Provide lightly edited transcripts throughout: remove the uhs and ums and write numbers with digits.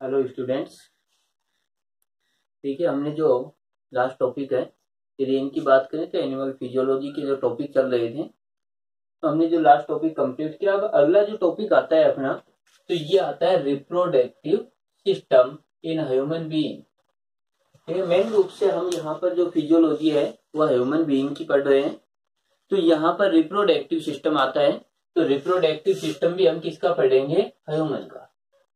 Hello students. ठीक है, हमने जो लास्ट टॉपिक है रेन की बात करें तो एनिमल फिजियोलॉजी के जो टॉपिक चल रहे थे, तो हमने जो लास्ट टॉपिक कंप्लीट किया। अब अगला जो टॉपिक आता है अपना, तो ये आता है reproductive system in human being. ठीक है, मेन रूप से हम यहाँ पर जो फिजियोलॉजी है वह ह्यूमन बीइंग की पढ़ रहे हैं। तो यहाँ पर रिप्रोडक्टिव सिस्टम आता है, तो रिप्रोडक्टिव सिस्टम भी हम किसका पढ़ेंगे? ह्यूमन का।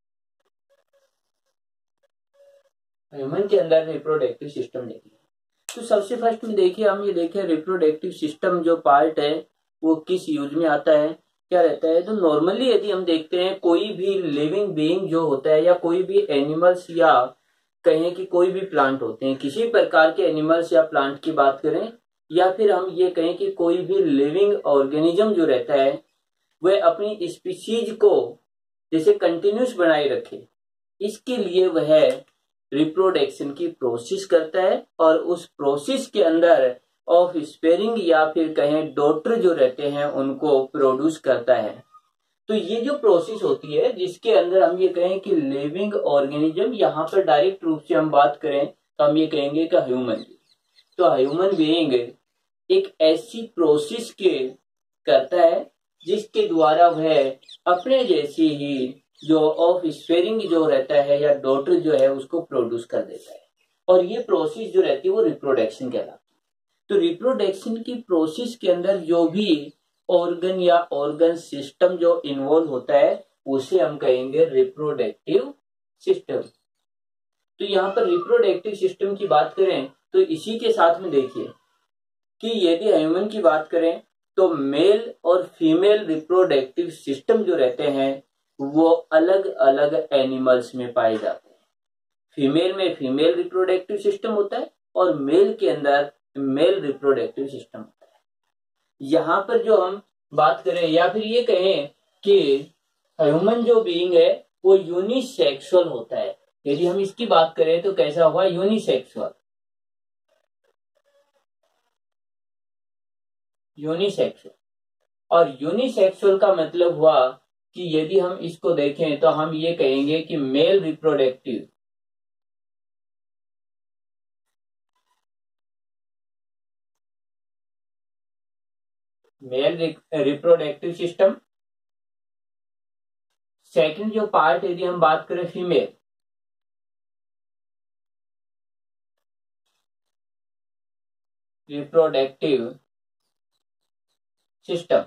ह्यूमन के अंदर रिप्रोडक्टिव सिस्टम देखिए, तो सबसे फर्स्ट में देखिए हम ये देखें रिप्रोडक्टिव सिस्टम जो पार्ट है वो किस यूज में आता है, क्या रहता है। तो नॉर्मली यदि हम देखते हैं कोई भी लिविंग बीइंग जो होता है या कोई भी एनिमल्स या कहें कि कोई भी प्लांट होते हैं, किसी प्रकार के एनिमल्स या प्लांट की बात करें या फिर हम ये कहें कि कोई भी लिविंग ऑर्गेनिज्म जो रहता है वह अपनी स्पीशीज को जैसे कंटिन्यूस बनाए रखे, इसके लिए वह रिप्रोडक्शन की प्रोसेस करता है और उस प्रोसेस के अंदर ऑफ स्पेयरिंग या फिर कहें डॉटर जो रहते हैं उनको प्रोड्यूस करता है। तो ये जो प्रोसेस होती है जिसके अंदर हम ये कहें कि लिविंग ऑर्गेनिज्म, यहाँ पर डायरेक्ट रूप से हम बात करें तो हम ये कहेंगे कि ह्यूमन। तो ह्यूमन बीइंग एक ऐसी प्रोसेस के करता है जिसके द्वारा वह अपने जैसी ही जो ऑफ स्पेयरिंग जो रहता है या डॉटर जो है उसको प्रोड्यूस कर देता है, और ये प्रोसेस जो रहती है वो रिप्रोडक्शन कहलाती है। तो रिप्रोडक्शन की प्रोसेस के अंदर जो भी ऑर्गन या ऑर्गन सिस्टम जो इन्वॉल्व होता है उसे हम कहेंगे रिप्रोडक्टिव सिस्टम। तो यहाँ पर रिप्रोडक्टिव सिस्टम की बात करें तो इसी के साथ में देखिए कि यदि ह्यूमन की बात करें तो मेल और फीमेल रिप्रोडक्टिव सिस्टम जो रहते हैं वो अलग अलग एनिमल्स में पाए जाते हैं। फीमेल में फीमेल रिप्रोडक्टिव सिस्टम होता है और मेल के अंदर मेल रिप्रोडक्टिव सिस्टम होता है। यहाँ पर जो हम बात करें या फिर ये कहें कि ह्यूमन जो बीइंग है वो यूनिसेक्सुअल होता है। यदि हम इसकी बात करें तो कैसा हुआ? यूनिसेक्सुअल। यूनिसेक्सुअल, और यूनिसेक्सुअल का मतलब हुआ कि यदि हम इसको देखें तो हम ये कहेंगे कि मेल रिप्रोडक्टिव सिस्टम। सेकंड जो पार्ट यदि हम बात करें फीमेल रिप्रोडक्टिव सिस्टम,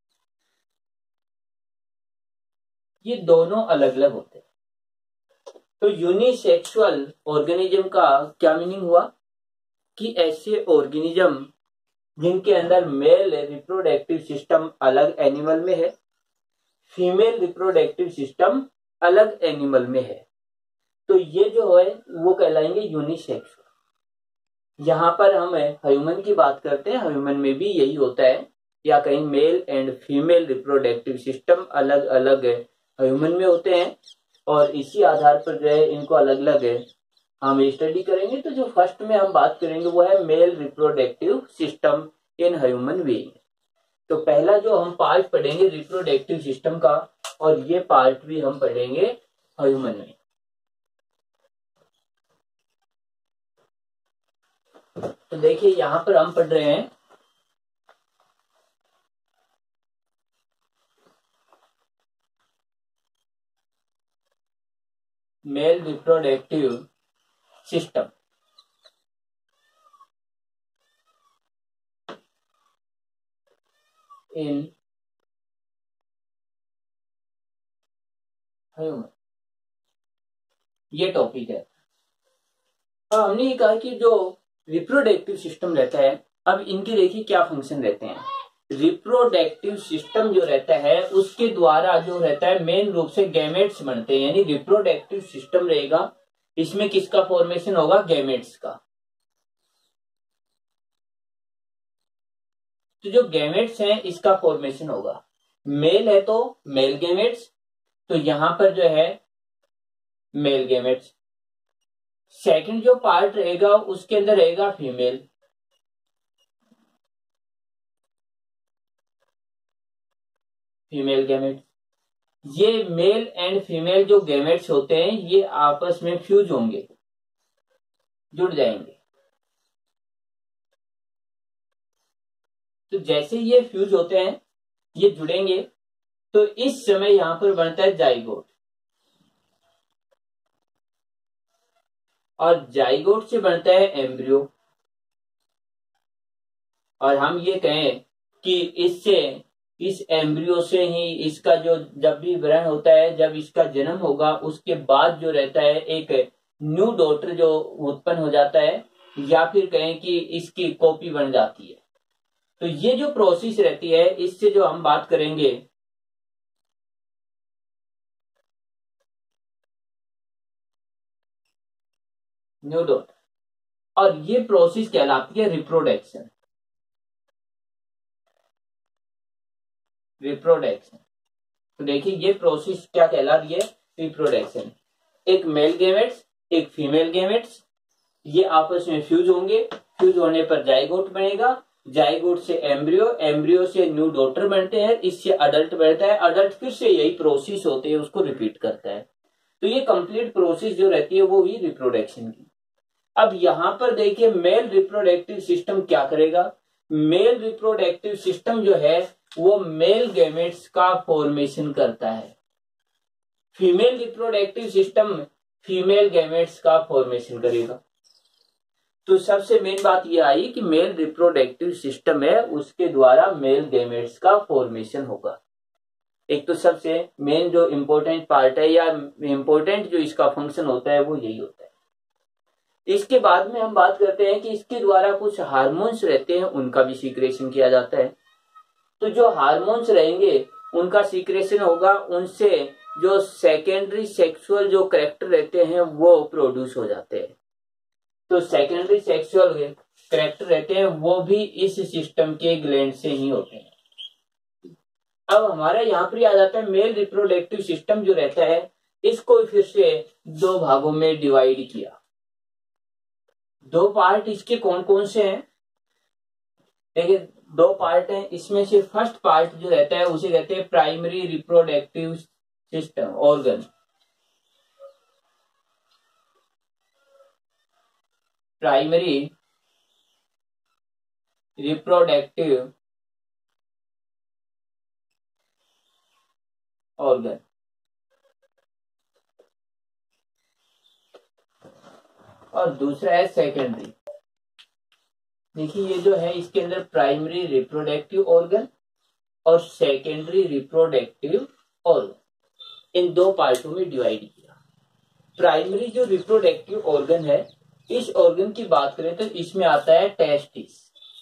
ये दोनों अलग अलग होते हैं। तो यूनिसेक्सुअल ऑर्गेनिज्म का क्या मीनिंग हुआ कि ऐसे ऑर्गेनिज्म जिनके अंदर मेल रिप्रोडक्टिव सिस्टम अलग एनिमल में है, फीमेल रिप्रोडक्टिव सिस्टम अलग एनिमल में है, तो ये जो है वो कहलाएंगे यूनिसेक्सुअल। यहाँ पर हम ह्यूमन की बात करते हैं, ह्यूमन में भी यही होता है, या कहीं male and female reproductive system अलग अलग ह्यूमन में होते हैं, और इसी आधार पर जो है इनको अलग अलग हम स्टडी करेंगे। तो जो फर्स्ट में हम बात करेंगे वो है male reproductive system in human being. तो पहला जो हम पार्ट पढ़ेंगे रिप्रोडक्टिव सिस्टम का, और ये पार्ट भी हम पढ़ेंगे ह्यूमन में। तो देखिए यहां पर हम पढ़ रहे हैं male reproductive system. In human, ये टॉपिक है। और हमने ये कहा कि जो रिप्रोडक्टिव सिस्टम रहता है, अब इनके देखिए क्या फंक्शन रहते हैं। रिप्रोडक्टिव सिस्टम जो रहता है उसके द्वारा जो रहता है मेन रूप से गैमेट्स बनते हैं, यानी रिप्रोडक्टिव सिस्टम रहेगा, इसमें किसका फॉर्मेशन होगा? गैमेट्स का। तो जो गैमेट्स हैं इसका फॉर्मेशन होगा, मेल है तो मेल गैमेट्स, तो यहां पर जो है मेल गैमेट्स। सेकंड जो पार्ट रहेगा उसके अंदर रहेगा फीमेल, फीमेल गैमेट्स। ये मेल एंड फीमेल जो गैमेट्स होते हैं ये आपस में फ्यूज होंगे, जुड़ जाएंगे। तो जैसे ये फ्यूज होते हैं, ये जुड़ेंगे, तो इस समय यहां पर बनता है जाइगोट, और जाइगोट से बनता है एम्ब्रियो। और हम ये कहें कि इससे, इस एम्ब्रियो से ही इसका जो जब भी ग्रहण होता है, जब इसका जन्म होगा उसके बाद जो रहता है एक न्यू डॉटर जो उत्पन्न हो जाता है, या फिर कहें कि इसकी कॉपी बन जाती है। तो ये जो प्रोसेस रहती है, इससे जो हम बात करेंगे, न्यू डॉटर, और ये प्रोसेस कहलाती है रिप्रोडक्शन। रिप्रोडक्शन, तो देखिए ये प्रोसेस क्या कहला रही है, रिप्रोडक्शन। एक मेल गैमेट्स, एक फीमेल गैमेट्स, ये आपस में फ्यूज होंगे, फ्यूज होने पर जाइगोट बनेगा, जाइगोट से एम्ब्रियो, एम्ब्रियो से न्यू डॉटर बनते हैं, इससे अडल्ट बनता है, अडल्ट फिर से यही प्रोसेस होते हैं उसको रिपीट करता है। तो ये कंप्लीट प्रोसेस जो रहती है वो हुई रिप्रोडक्शन की। अब यहां पर देखिए मेल रिप्रोडक्टिव सिस्टम क्या करेगा, मेल रिप्रोडक्टिव सिस्टम जो है वो मेल गैमेट्स का फॉर्मेशन करता है, female reproductive system female gametes का फॉर्मेशन करेगा। तो सबसे मेन बात यह आई कि मेल रिप्रोडक्टिव सिस्टम है उसके द्वारा मेल गैमेट्स का फॉर्मेशन होगा। एक तो सबसे मेन जो इंपॉर्टेंट पार्ट है या इंपॉर्टेंट जो इसका फंक्शन होता है वो यही होता है। इसके बाद में हम बात करते हैं कि इसके द्वारा कुछ हार्मोन्स रहते हैं उनका भी सीक्रेशन किया जाता है। तो जो हार्मोन्स रहेंगे उनका सीक्रेशन होगा, उनसे जो सेकेंडरी सेक्सुअल जो कैरेक्टर रहते हैं वो प्रोड्यूस हो जाते हैं। तो सेकेंडरी सेक्सुअल कैरेक्टर रहते हैं वो भी इस सिस्टम के ग्लैंड से ही होते हैं। अब हमारा यहाँ पर आ जाता है मेल रिप्रोडक्टिव सिस्टम जो रहता है, इसको फिर से दो भागों में डिवाइड किया। दो पार्ट इसके कौन कौन से हैं, देखिए दो पार्ट हैं, इसमें से फर्स्ट पार्ट जो रहता है उसे कहते हैं primary reproductive system organ. Primary reproductive organ, और दूसरा है सेकेंडरी। देखिए ये जो है इसके अंदर प्राइमरी रिप्रोडक्टिव ऑर्गन और सेकेंडरी रिप्रोडक्टिव ऑर्गन, इन दो पार्टों में डिवाइड किया। प्राइमरी जो रिप्रोडक्टिव ऑर्गन है, इस ऑर्गन की बात करें तो इसमें आता है टेस्टिस।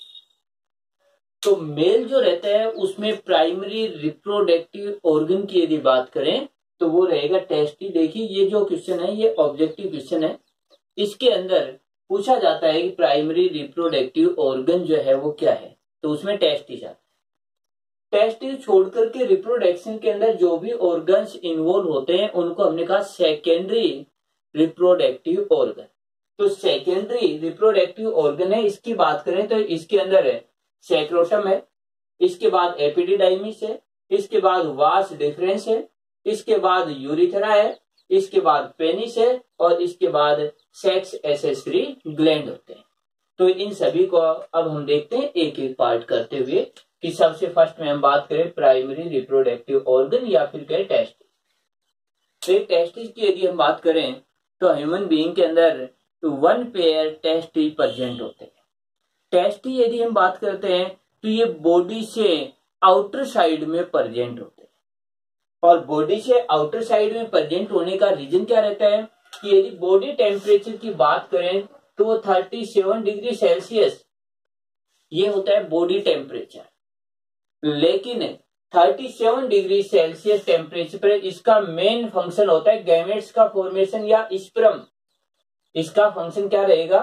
तो मेल जो रहता है उसमें प्राइमरी रिप्रोडक्टिव ऑर्गन की यदि बात करें तो वो रहेगा टेस्टी। देखिए ये जो क्वेश्चन है ये ऑब्जेक्टिव क्वेश्चन है, इसके अंदर पूछा जाता है कि प्राइमरी रिप्रोडक्टिव ऑर्गन जो है वो क्या है, तो उसमें टेस्टिस आता है। टेस्टिस छोड़ करके रिप्रोडक्शन के अंदर जो भी ऑर्गन्स इन्वॉल्व होते हैं उनको हमने कहा सेकेंडरी रिप्रोडक्टिव ऑर्गन। तो सेकेंडरी रिप्रोडक्टिव ऑर्गन है, इसकी बात करें तो इसके अंदर है सेक्रोटम है, इसके बाद एपिडिडाइमिस है, इसके बाद वास डिफरेंस है, इसके बाद यूरिथ्रा है, इसके बाद पेनिस है, और इसके बाद सेक्स एसेसरी ग्लैंड होते हैं। तो इन सभी को अब हम देखते हैं एक एक पार्ट करते हुए कि सबसे फर्स्ट में हम बात करें प्राइमरी रिप्रोडक्टिव ऑर्गन या फिर कहें टेस्टिस। तो एक टेस्टिस की यदि हम बात करें तो ह्यूमन बीइंग के अंदर वन पेयर टेस्टिस प्रेजेंट होते हैं। टेस्टिस यदि हम बात करते हैं तो ये बॉडी से आउटर साइड में प्रेजेंट होते हैं, और बॉडी से आउटर साइड में प्रेजेंट होने का रीजन क्या रहता है कि यदि बॉडी टेम्परेचर की बात करें तो वो 37 डिग्री सेल्सियस ये होता है बॉडी टेम्परेचर, लेकिन 37 डिग्री सेल्सियस टेम्परेचर पर इसका मेन फंक्शन होता है गैमेट्स का फॉर्मेशन या स्पर्म। इसका फंक्शन क्या रहेगा,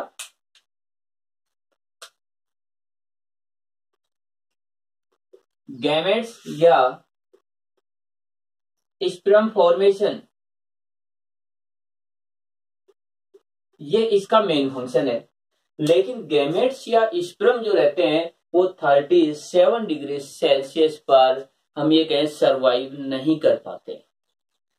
गैमेट्स या स्पर्म फॉर्मेशन, ये इसका मेन फंक्शन है। लेकिन गैमेट्स या स्पर्म जो रहते हैं वो 37 डिग्री सेल्सियस पर हम ये कहें सरवाइव नहीं कर पाते।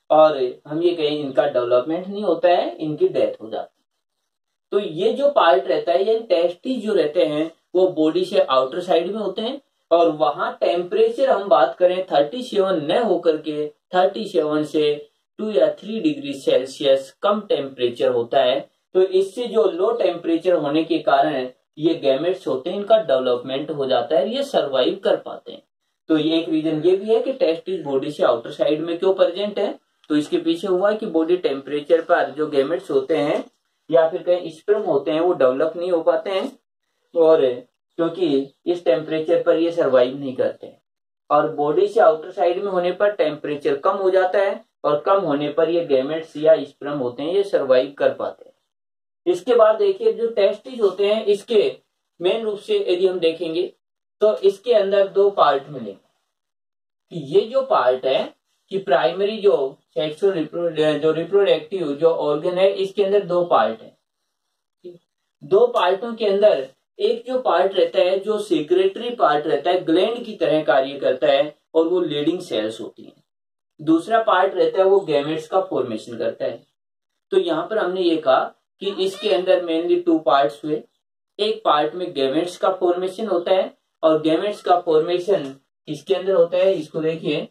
और हम ये कहें इनका डेवलपमेंट नहीं होता है, इनकी डेथ हो जाती है। तो ये जो पार्ट रहता है, ये टेस्टिस जो रहते हैं वो बॉडी से आउटर साइड में होते हैं, और वहां टेम्परेचर हम बात करें 37 न होकर के 37 से 2 या 3 डिग्री सेल्सियस कम टेम्परेचर होता है। तो इससे जो लो टेम्परेचर होने के कारण ये गैमेट्स होते हैं, इनका डेवलपमेंट हो जाता है, ये सर्वाइव कर पाते हैं। तो ये एक रीजन ये भी है कि टेस्टिस बॉडी से आउटर साइड में क्यों प्रेजेंट है, तो इसके पीछे हुआ कि बॉडी टेम्परेचर पर जो गैमेट्स होते हैं या फिर कहीं स्पर्म होते हैं वो डेवलप नहीं हो पाते हैं, और क्योंकि इस टेम्परेचर पर ये सर्वाइव नहीं करते हैं। और बॉडी से आउटर साइड में होने पर टेम्परेचर कम हो जाता है, और कम होने पर ये गैमेट्स या स्पर्म होते हैं ये सर्वाइव कर पाते हैं। इसके बाद देखिए जो टेस्टिस होते हैं, इसके मेन रूप से यदि हम देखेंगे तो इसके अंदर 2 पार्ट मिलेंगे। ये जो पार्ट है कि प्राइमरी जो सेक्सुअल जो रिप्रोडक्टिव जो ऑर्गन है, इसके अंदर 2 पार्ट है। 2 पार्टों के अंदर एक जो पार्ट रहता है जो सेक्रेटरी पार्ट रहता है, ग्लैंड की तरह कार्य करता है, और वो लीडिंग सेल्स होती हैं। दूसरा पार्ट रहता है वो गैमेट्स का फॉर्मेशन करता है। तो यहाँ पर हमने ये कहा कि इसके अंदर मेनली 2 पार्ट्स हुए। एक पार्ट में गैमेट्स का फॉर्मेशन होता है, और गैमेट्स का फॉर्मेशन किसके अंदर होता है, इसको देखिए,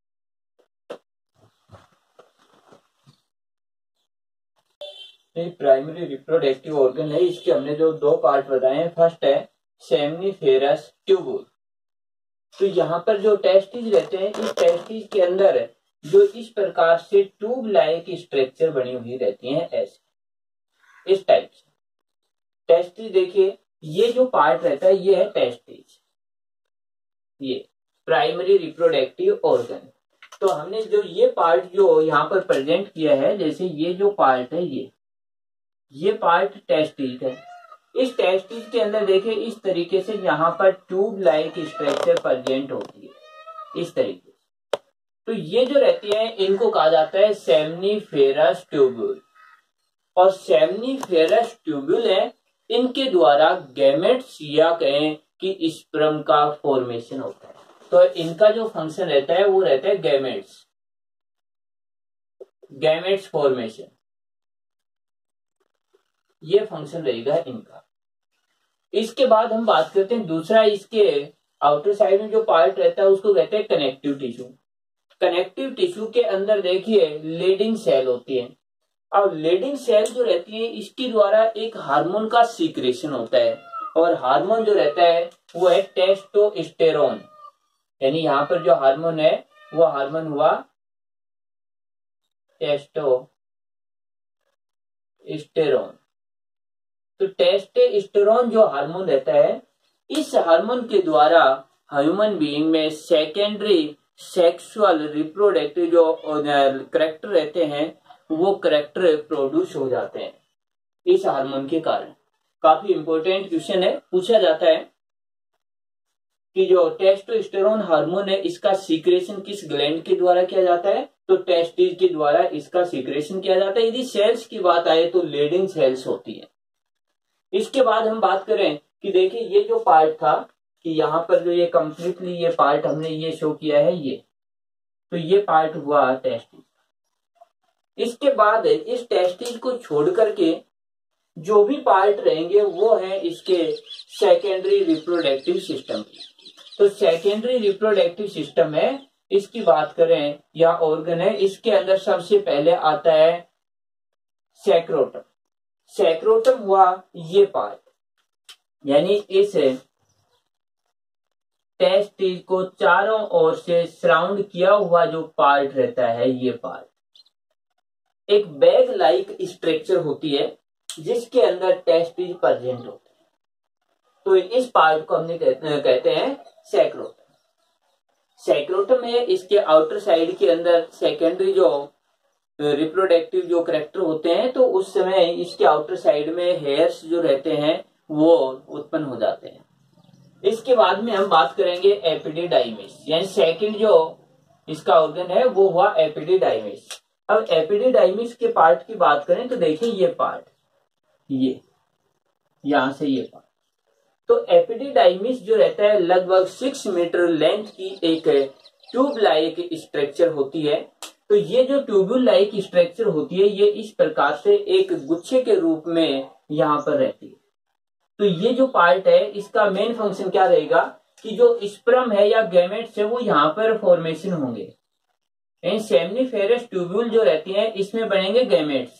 प्राइमरी रिप्रोडक्टिव ऑर्गन है। इसके हमने जो 2 पार्ट बताए हैं, फर्स्ट है सेमनीफेरस ट्यूबुल। तो यहाँ पर जो टेस्टिस रहते हैं, इस टेस्टिस के अंदर जो इस प्रकार से ट्यूब लाइक स्ट्रक्चर बनी हुई रहती हैं, ऐसे इस टाइप से टेस्टिस। देखिए ये जो पार्ट रहता है ये है टेस्टिस, ये प्राइमरी रिप्रोडक्टिव ऑर्गन। तो हमने जो ये पार्ट जो यहाँ पर प्रेजेंट किया है, जैसे ये जो पार्ट है ये पार्ट टेस्टिस है। इस टेस्टिस के अंदर देखिए इस तरीके से यहाँ पर ट्यूब लाइक स्ट्रक्चर प्रेजेंट होती है, इस तरीके से। तो ये जो रहती है इनको कहा जाता है सेमनीफेरस ट्यूब्यूल। और सेमनीफेरस ट्यूब्यूल है, इनके द्वारा गैमेट्स या कहें कि स्पर्म का फॉर्मेशन होता है। तो इनका जो फंक्शन रहता है वो रहता है गैमेट्स फॉर्मेशन, ये फंक्शन रहेगा इनका। इसके बाद हम बात करते हैं दूसरा, इसके आउटर साइड में जो पार्ट रहता है उसको कहते हैं कनेक्टिव टिश्यू। कनेक्टिव टिश्यू के अंदर देखिए लीडिंग सेल होती है, और लीडिंग सेल जो रहती है इसके द्वारा एक हार्मोन का सीक्रेशन होता है, और हार्मोन जो रहता है वो है टेस्टोस्टेरोन। यानी यहाँ पर जो हार्मोन है वो हार्मोन हुआ टेस्टोस्टेरोन। तो टेस्टोस्टेरोन जो हार्मोन रहता है, इस हार्मोन के द्वारा ह्यूमन बीइंग में सेकेंडरी सेक्सुअल रिप्रोडक्टिव जो करैक्टर रहते हैं वो करैक्टर प्रोड्यूस हो जाते हैं इस हार्मोन के कारण। काफी इंपॉर्टेंट क्वेश्चन है, पूछा जाता है कि जो टेस्टोस्टेरोन हार्मोन है इसका सीक्रेशन किस ग्लैंड के द्वारा किया जाता है, तो टेस्टिस के द्वारा इसका सीक्रेशन किया जाता है। यदि सेल्स की बात आए तो लीडिंग सेल्स होती है। इसके बाद हम बात करें कि देखिए ये जो पार्ट था कि यहाँ पर जो ये कंप्लीटली ये पार्ट हमने ये शो किया है, ये तो ये पार्ट हुआ टेस्टिस। इसके बाद इस टेस्टिस को छोड़ करके जो भी पार्ट रहेंगे वो है इसके सेकेंडरी रिप्रोडक्टिव सिस्टम। तो सेकेंडरी रिप्रोडक्टिव सिस्टम है, इसकी बात करें या ऑर्गन है, इसके अंदर सबसे पहले आता है सैक्रोटम। सैक्रोटम हुआ ये पार्ट, यानी इस टेस्टिस को चारों ओर से सराउंड किया हुआ जो पार्ट रहता है, ये पार्ट एक बैग लाइक स्ट्रक्चर होती है जिसके अंदर टेस्टिस प्रेजेंट होते हैं। तो इस पार्ट को हमने कहते हैं सैक्रोटम। सैक्रोटम है, इसके आउटर साइड के अंदर सेकेंडरी जो रिप्रोडक्टिव जो करैक्टर होते हैं, तो उस समय इसके आउटर साइड में हेयर्स जो रहते हैं वो उत्पन्न हो जाते हैं। इसके बाद में हम बात करेंगे एपिडिडाइमिस, यानी सेकंड जो इसका ऑर्गन है वो हुआ एपिडिडाइमिस। अब एपिडिडाइमिस के पार्ट की बात करें तो देखिए ये पार्ट, ये यहां से ये पार्ट, तो एपिडिडाइमिस जो रहता है लगभग 6 मीटर लेंथ की एक ट्यूब लाइक स्ट्रक्चर होती है। तो ये जो ट्यूब्यूल लाइक स्ट्रक्चर होती है ये इस प्रकार से एक गुच्छे के रूप में यहाँ पर रहती है। तो ये जो पार्ट है इसका मेन फंक्शन क्या रहेगा कि जो स्पर्म है या गैमेट्स है वो यहाँ पर फॉर्मेशन होंगे। सेमनीफेरस ट्यूब्यूल जो रहती है इसमें बनेंगे गैमेट्स,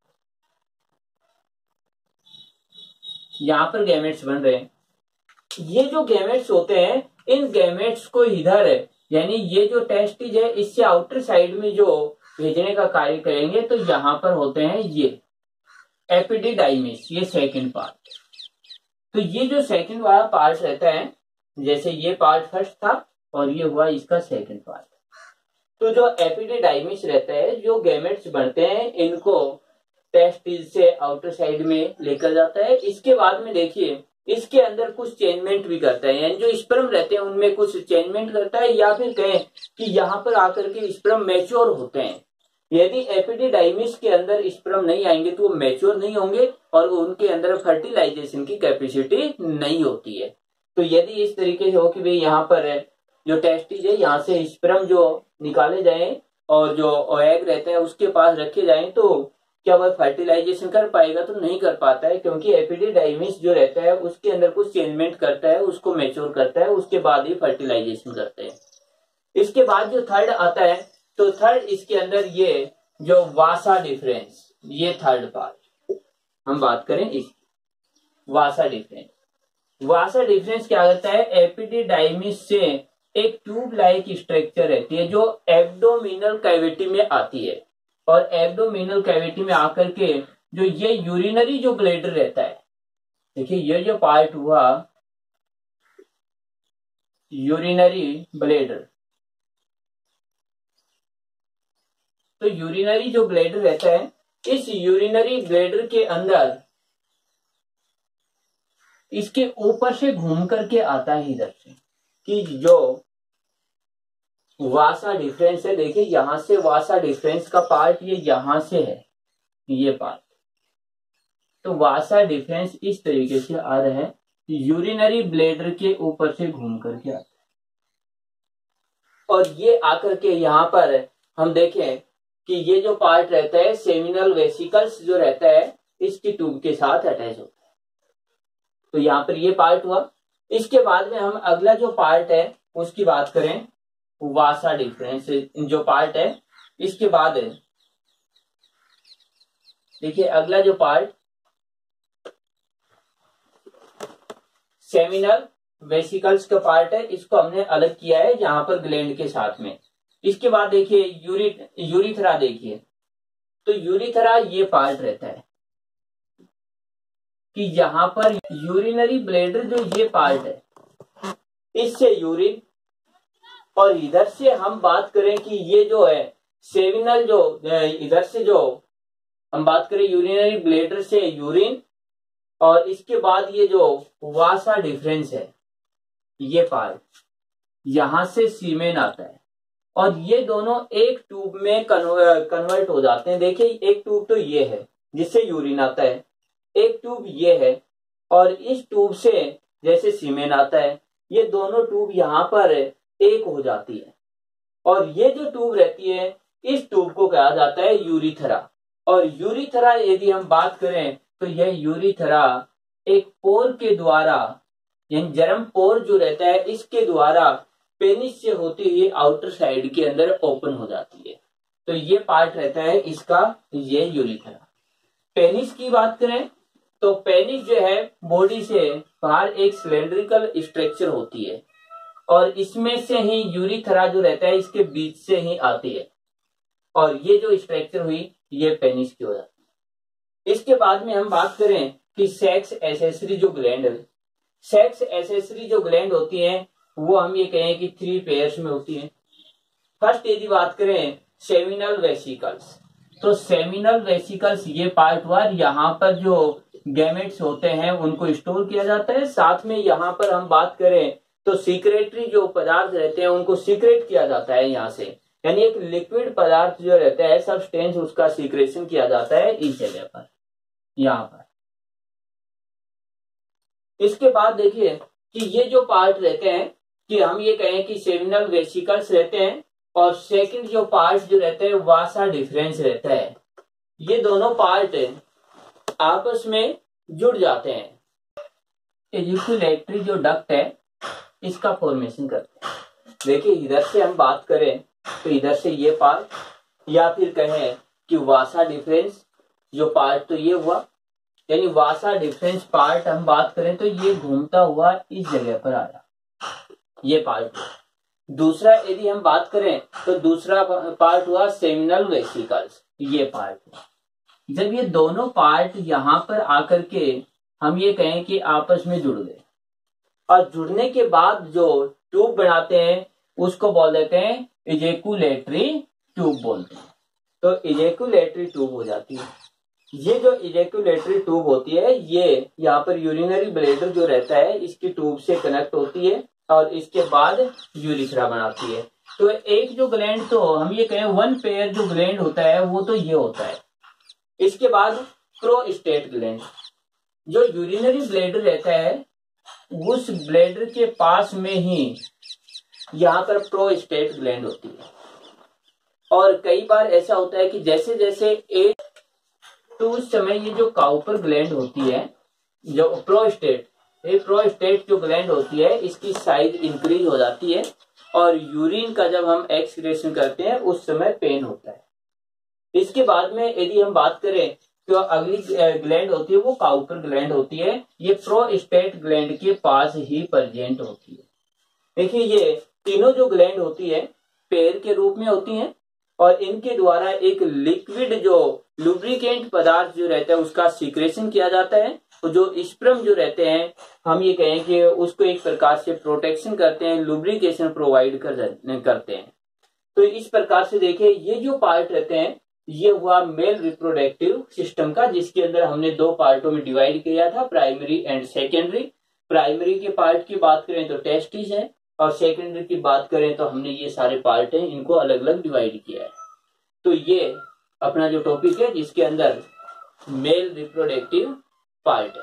यहाँ पर गैमेट्स बन रहे हैं। ये जो गैमेट्स होते हैं इन गैमेट्स को इधर यानी ये जो टेस्टिज है इससे आउटर साइड में जो भेजने का कार्य करेंगे, तो यहाँ पर होते हैं ये एपिडिडाइमिस, ये सेकंड पार्ट। तो ये जो सेकंड वाला पार्ट रहता है, जैसे ये पार्ट फर्स्ट था और ये हुआ इसका सेकंड पार्ट। तो जो एपिडिडाइमिस रहता है, जो गैमेट्स बनते हैं इनको टेस्टिस से आउटर साइड में लेकर जाता है। इसके बाद में देखिए इसके अंदर कुछ चेंजमेंट भी करता है, यानी जो स्पर्म रहते हैं उनमें कुछ चेंजमेंट करता है, या फिर कहें कि यहाँ पर आकर के स्पर्म मैच्योर होते हैं। यदि एपिडिडाइमिस के अंदर स्पर्म नहीं आएंगे तो वो मैच्योर नहीं होंगे और उनके अंदर फर्टिलाइजेशन की कैपेसिटी नहीं होती है। तो यदि इस तरीके से हो कि भाई यहाँ पर जो टेस्टिस है यहाँ से स्पर्म जो निकाले जाए और जो एग रहते हैं उसके पास रखे जाए, तो क्या वह फर्टिलाइजेशन कर पाएगा? तो नहीं कर पाता है, क्योंकि एपिडिडाइमिस जो रहता है उसके अंदर कुछ चेंजमेंट करता है, उसको मैच्योर करता है, उसके बाद ही फर्टिलाइजेशन करते हैं। इसके बाद जो थर्ड आता है, तो थर्ड इसके अंदर ये जो वासा डिफरेंस, ये थर्ड पार्ट हम बात करें इस वासा डिफरेंस। वासा डिफरेंस क्या करता है? एपिडिडाइमिस से एक ट्यूब लाइक स्ट्रक्चर रहती है जो एब्डोमिनल कैविटी में आती है, और एब्डोमिनल कैविटी में आकर के जो ये यूरिनरी जो ब्लैडर रहता है, देखिए ये जो पार्ट हुआ यूरिनरी ब्लैडर, तो यूरिनरी जो ब्लैडर रहता है इस यूरिनरी ब्लैडर के अंदर इसके ऊपर से घूम करके आता है इधर से, कि जो वासा डिफरेंस है, देखिए यहां से वासा डिफरेंस का पार्ट ये यहां से है, ये पार्ट। तो वासा डिफरेंस इस तरीके से आ रहा है, यूरिनरी ब्लैडर के ऊपर से घूम करके आता है, और ये आकर के यहाँ पर हम देखें कि ये जो पार्ट रहता है सेमिनल वेसिकल्स जो रहता है इसकी ट्यूब के साथ अटैच होता है। तो यहाँ पर ये पार्ट हुआ। इसके बाद में हम अगला जो पार्ट है उसकी बात करें, वासा डिफरेंस जो पार्ट है इसके बाद है, देखिए अगला जो पार्ट सेमिनल वेसिकल्स का पार्ट है, इसको हमने अलग किया है यहाँ पर ग्लैंड के साथ में। इसके बाद देखिए यूरिथ्रा, देखिए तो यूरिथ्रा ये पार्ट रहता है कि यहाँ पर यूरिनरी ब्लैडर जो ये पार्ट है इससे यूरिन, और इधर से हम बात करें कि ये जो है सेमिनल जो इधर से जो हम बात करें यूरिनरी ब्लैडर से यूरिन, और इसके बाद ये जो वासा डिफरेंस है ये पार्ट यहां से सीमेन आता है, और ये दोनों एक ट्यूब में कन्वर्ट हो जाते हैं। देखिए एक ट्यूब तो ये है जिससे यूरिन आता है, एक ट्यूब ये है, और इस ट्यूब से जैसे सीमेन आता है, ये दोनों ट्यूब यहाँ पर एक हो जाती है, और ये जो ट्यूब रहती है इस ट्यूब को कहा जाता है यूरिथ्रा। और यूरिथ्रा यदि हम बात करें तो यह यूरिथ्रा एक पोर के द्वारा, यानी जर्म पोर जो रहता है इसके द्वारा पेनिस से होती हुई आउटर साइड के अंदर ओपन हो जाती है। तो ये पार्ट रहता है इसका, ये यूरिथ्रा। पेनिस की बात करें तो पेनिस जो है बॉडी से बाहर एक सिलेंड्रिकल स्ट्रक्चर होती है, और इसमें से ही यूरिथ्रा जो रहता है इसके बीच से ही आती है, और ये जो स्ट्रक्चर हुई ये पेनिस की हो जाती है। इसके बाद में हम बात करें कि सेक्स एसेसरी जो ग्लैंड है, सेक्स एसेसरी जो ग्लैंड होती है वो हम ये कहें कि 3 पेयर्स में होती है। फर्स्ट यदि बात करें सेमिनल वेसिकल्स, तो सेमिनल वेसिकल्स ये पार्ट हुआ, यहाँ पर जो गैमेट्स होते हैं उनको स्टोर किया जाता है। साथ में यहाँ पर हम बात करें तो सीक्रेटरी जो पदार्थ रहते हैं उनको सीक्रेट किया जाता है यहाँ से, यानी एक लिक्विड पदार्थ जो रहता है सब्सटेंस उसका सीक्रेशन किया जाता है इस जगह पर, यहाँ पर। इसके बाद देखिए कि ये जो पार्ट रहते हैं कि हम ये कहें कि सेमिनल वेसिकल्स रहते हैं, और सेकंड जो पार्ट जो रहता है वासा डिफरेंस रहता है। ये दोनों पार्ट आपस में जुड़ जाते हैं। एजिकुलेटरी जो डक्ट है इसका फॉर्मेशन करते हैं। देखिए इधर से हम बात करें तो इधर से ये पार्ट, या फिर कहें कि वासा डिफरेंस जो पार्ट, तो ये हुआ, यानी वासा डिफरेंस पार्ट हम बात करें तो ये घूमता हुआ इस जगह पर आया, ये पार्ट। दूसरा यदि हम बात करें तो दूसरा पार्ट हुआ सेमिनल वेसिकल्स, ये पार्ट। जब ये दोनों पार्ट यहाँ पर आकर के हम ये कहें कि आपस में जुड़ गए, और जुड़ने के बाद जो ट्यूब बनाते हैं उसको बोल देते हैं इजेकुलेटरी ट्यूब बोलते हैं। तो इजेकुलेटरी ट्यूब हो जाती है। ये जो इजेकुलेटरी ट्यूब होती है ये यहाँ पर यूरिनरी ब्लैडर जो रहता है इसकी ट्यूब से कनेक्ट होती है और इसके बाद यूरिथ्रा बनाती है। तो एक जो ग्लैंड, तो हम ये कहें वन पेयर जो ग्लैंड होता है वो तो ये होता है। इसके बाद प्रोस्टेट ग्लैंड, जो यूरिनरी ब्लैडर रहता है उस ब्लैडर के पास में ही यहाँ पर प्रोस्टेट ग्लैंड होती है। और कई बार ऐसा होता है कि जैसे जैसे एज, तो उस समय ये जो काउपर ग्लैंड होती है, जो प्रोस्टेट जो ग्लैंड होती है इसकी साइज इंक्रीज हो जाती है, और यूरिन का जब हम एक्सक्रीशन करते हैं उस समय पेन होता है। इसके बाद में यदि हम बात करें तो अगली ग्लैंड होती है वो काउपर ग्लैंड होती है। ये प्रोस्टेट ग्लैंड के पास ही प्रेजेंट होती है। देखिए ये तीनों जो ग्लैंड होती है पेयर के रूप में होती हैं, और इनके द्वारा एक लिक्विड जो लुब्रिकेंट पदार्थ जो रहता है उसका सीक्रेशन किया जाता है। तो जो स्पर्म जो रहते हैं हम ये कहें कि उसको एक प्रकार से प्रोटेक्शन करते हैं, लुब्रिकेशन प्रोवाइड करते हैं। तो इस प्रकार से देखिए ये जो पार्ट रहते हैं ये हुआ मेल रिप्रोडक्टिव सिस्टम का, जिसके अंदर हमने दो पार्टों में डिवाइड किया था, प्राइमरी एंड सेकेंडरी। प्राइमरी के पार्ट की बात करें तो टेस्टिस है, और सेकेंडरी की बात करें तो हमने ये सारे पार्ट हैं इनको अलग अलग डिवाइड किया है। तो ये अपना जो टॉपिक है जिसके अंदर मेल रिप्रोडक्टिव पार्ट है।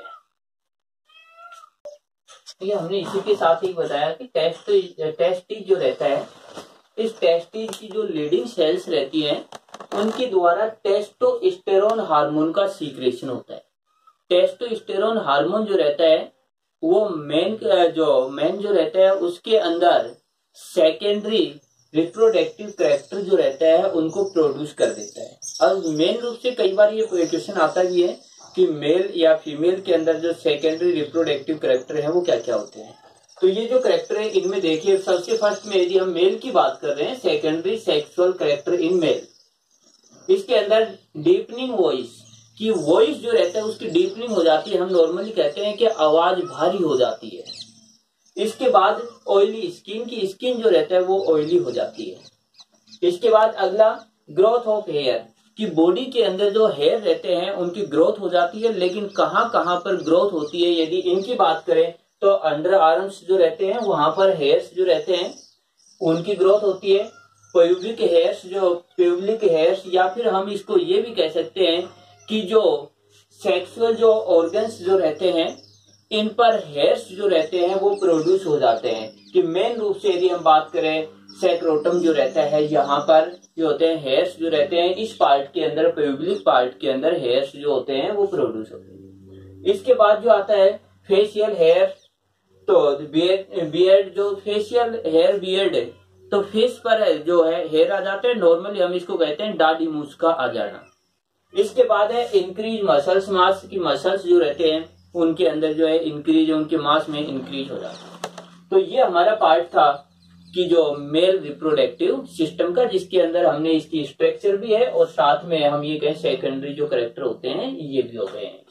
ये हमने इसी के साथ ही बताया कि टेस्टिस जो रहता है, इस टेस्टिस की जो लीडिंग सेल्स रहती हैं उनके द्वारा टेस्टोस्टेरोन हार्मोन का सीक्रेशन होता है। टेस्टोस्टेरोन हार्मोन जो रहता है वो मेन जो रहता है उसके अंदर सेकेंडरी रिप्रोडक्टिव कैरेक्टर जो रहता है उनको प्रोड्यूस कर देता है। और मेन रूप से कई बार ये क्वेश्चन आता भी है कि मेल या फीमेल के अंदर जो सेकेंडरी रिप्रोडक्टिव कैरेक्टर है वो क्या क्या होते हैं। तो ये जो कैरेक्टर है इनमें देखिए सबसे फर्स्ट में यदि हम मेल की बात कर रहे हैं, secondary sexual character in male, इसके अंदर डीपनिंग वॉइस की वॉइस जो रहता है उसकी डीपनिंग हो जाती है। हम नॉर्मली कहते हैं कि आवाज भारी हो जाती है। इसके बाद ऑयली स्किन की स्किन जो रहता है वो ऑयली हो जाती है। इसके बाद अगला ग्रोथ ऑफ हेयर की बॉडी के अंदर जो हेयर रहते हैं उनकी ग्रोथ हो जाती है। लेकिन कहाँ कहाँ पर ग्रोथ होती है यदि इनकी बात करें तो अंडर आर्म्स जो रहते हैं वहां पर हेयर्स जो रहते हैं उनकी ग्रोथ होती है। प्यूबिक हेयर्स या फिर हम इसको ये भी कह सकते हैं कि जो सेक्सुअल जो ऑर्गन्स जो रहते हैं इन पर हेयर्स जो रहते हैं वो प्रोड्यूस हो जाते हैं। कि मेन रूप से यदि हम बात करें सेक्रोटम जो रहता है यहाँ पर जो होते हैं हेयर्स जो रहते हैं, इस पार्ट के अंदर प्यूबिक पार्ट के अंदर हेयर्स जो होते हैं वो प्रोड्यूस होते हैं। इसके बाद जो आता है फेशियल हेयर, तो बियर्ड जो फेशियल हेयर बियर्ड है तो फेस पर जो है हेयर आ जाते हैं। नॉर्मली हम इसको कहते हैं दाढ़ी मूछ का आ जाना। इसके बाद है इंक्रीज मसल्स मास की मसल्स जो रहते हैं उनके अंदर जो है इंक्रीज, उनके मास में इंक्रीज हो जाता है। तो ये हमारा पार्ट था कि जो मेल रिप्रोडक्टिव सिस्टम का, जिसके अंदर हमने इसकी स्ट्रक्चर भी है और साथ में हम ये कहें सेकेंडरी जो कैरेक्टर होते हैं ये भी हो गए हैं।